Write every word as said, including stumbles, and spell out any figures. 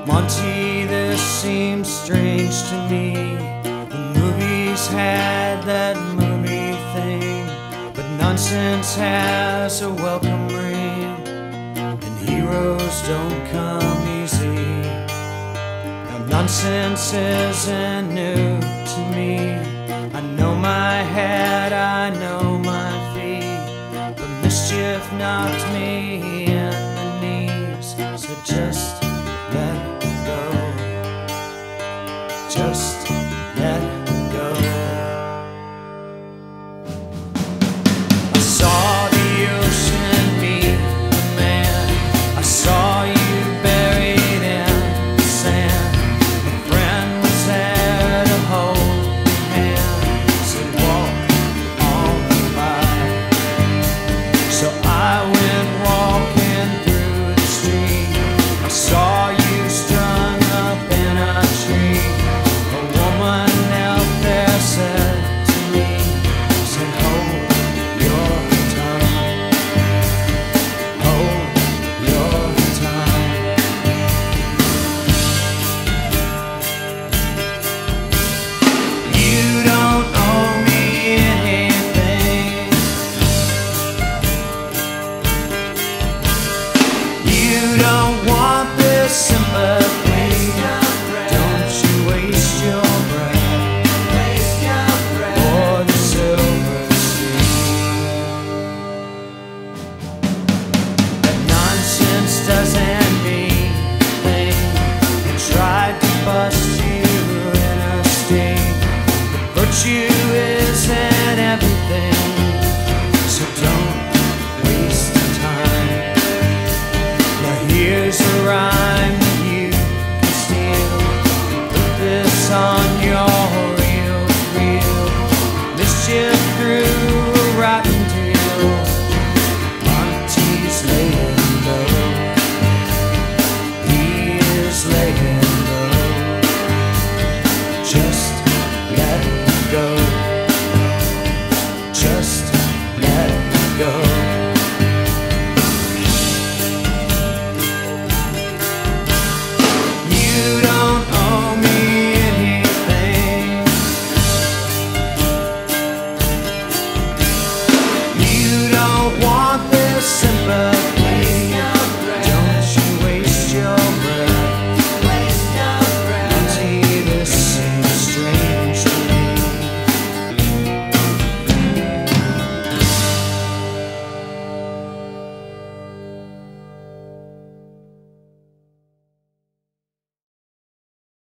Monty, this seems strange to me. The movies had that movie thing, but nonsense has a welcome ring, and heroes don't come easy. Now nonsense isn't new to me. I know my head, I know my feet, but mischief knocked me in the knees. So just let go, just let go. I saw the ocean meet the man, I saw you buried in the sand. A friend was there to hold your hand, said walk on by. So I went walking through the street. I saw you strung up in a tree. A woman out there said to me, said hold your tongue, hold your tongue. You don't owe me anything, you don't want this sympathy. Don't you waste your breath for the silver sea. That nonsense doesn't mean a thing. They tried to bust you in a sting, but virtue isn't everything, so don't waste time. Now here's a rhyme